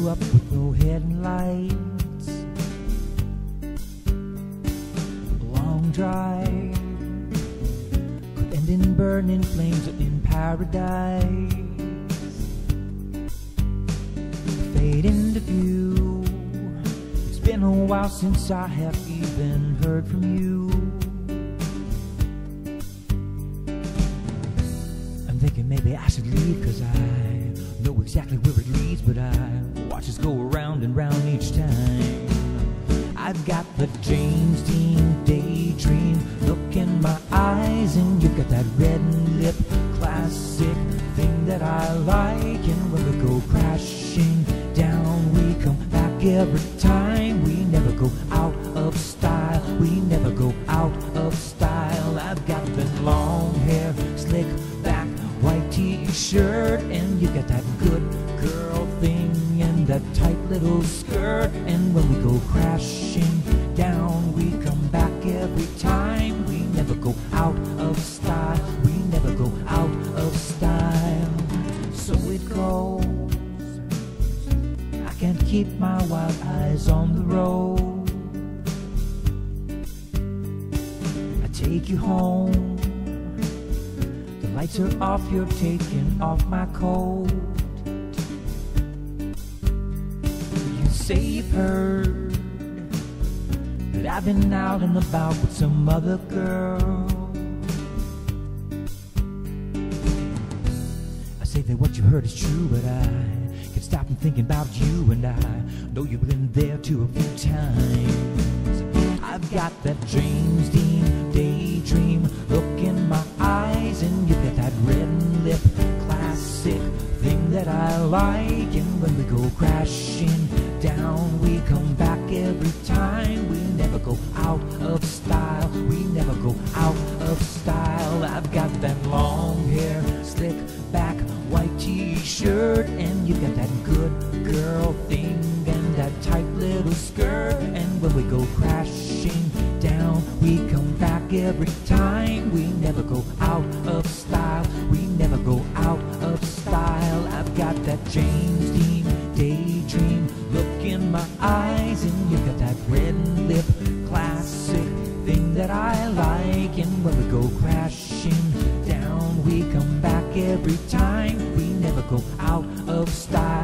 grew up with no headlights, a long drive could end in burning flames or in paradise. Fade into view. It's been a while since I have even heard from you. I'm thinking maybe I should leave, 'cause I know exactly where it leads, but I watch us go around and round each time. I've got the James Dean daydream look in my eyes, and you've got that red lip classic thing that I like. And when we go crashing down, we come back every time. We never go out of style, we never go out of style. I've got that long hair, slick back, white t-shirt, and you got that good girl thing and that tight little skirt. And when we go crashing down, we come back every time. We never go out of style, we never go out of style. So it goes, I can't keep my wild eyes on the road. I take you home, the lights are off, you're taking off my coat. You say you've heard that I've been out and about with some other girl. I say that what you heard is true, but I can't stop from thinking about you, and I know you've been there too a few times. I've got that James Dean daydream look in my eyes, and you've got that red lip classic thing that I like. And when we go crashing down, we come back every time. We never go out of style, we never go out of style. I've got that long hair, slick back, white t-shirt, and you got that good girl thing and that tight little skirt. And when we go crashing down, we come back every time. We never go out of style, we never go out of style. I've got that James Dean daydream look in my eyes, and you got that red lip classic thing that I like. And when we go crashing down, we come back every time. We never go out of style.